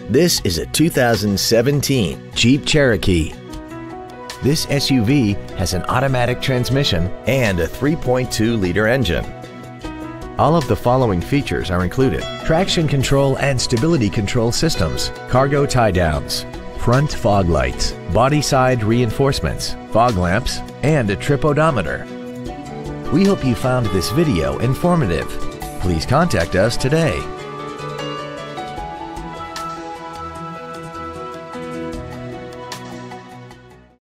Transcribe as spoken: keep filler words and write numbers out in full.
This is a two thousand seventeen Jeep Cherokee. This S U V has an automatic transmission and a three point two liter engine. All of the following features are included: traction control and stability control systems, cargo tie-downs, front fog lights, body side reinforcements, fog lamps, and a trip odometer. We hope you found this video informative. Please contact us today.